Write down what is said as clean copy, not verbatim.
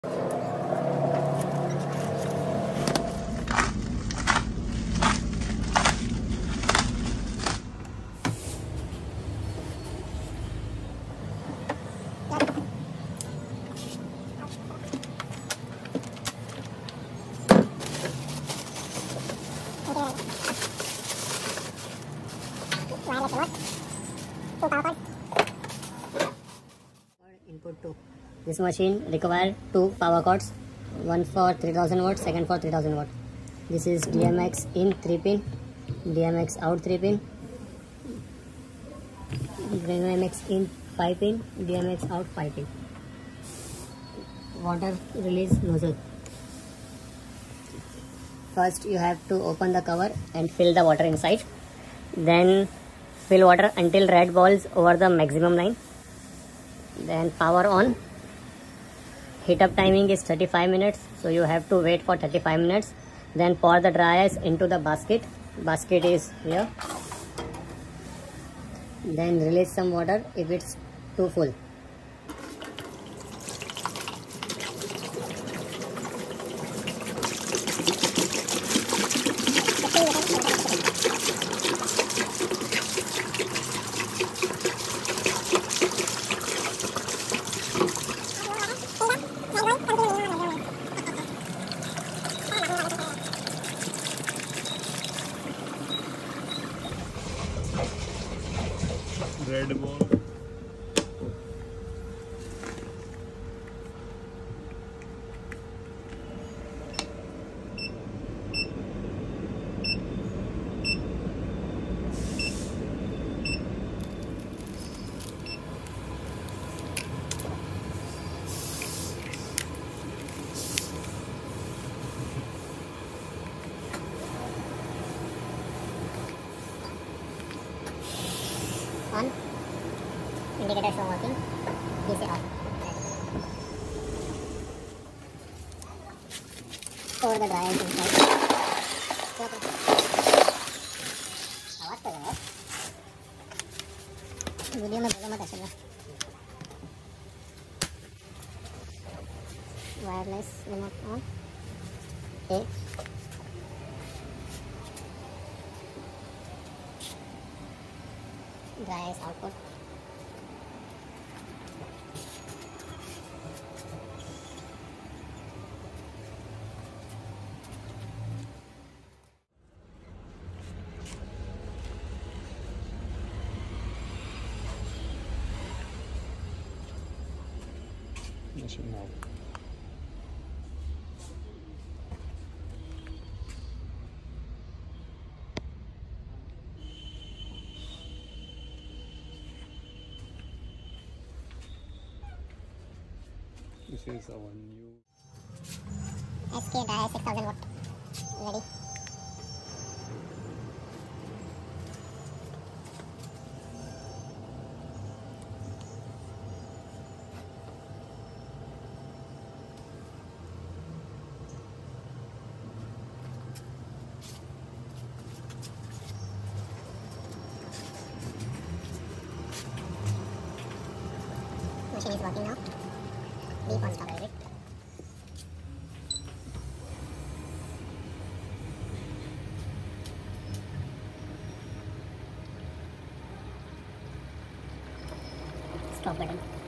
Input to this machine require two power cords, one for 3000 watt, second for 3000 watt. This is DMX in 3 pin, DMX out 3 pin, DMX in 5 pin, DMX out 5 pin. Water release nozzle. First you have to open the cover and fill the water inside. Then fill water until red balls over the maximum line. Then power on. Heat up timing is 35 minutes, so you have to wait for 35 minutes. Then pour the dry ice into the basket. Basket is here. Then release some water if it's too full. Red ball. On. Indicator show working. DC off. Pour the dry ice inside. आवाज कर रहा है video में बोलो मत ऐसे ना wireless remote on okay dry ice output. Machine out. This is our new SK Dry 6000 watt. Ready? Machine is working now. Beep on top of it. Stop button.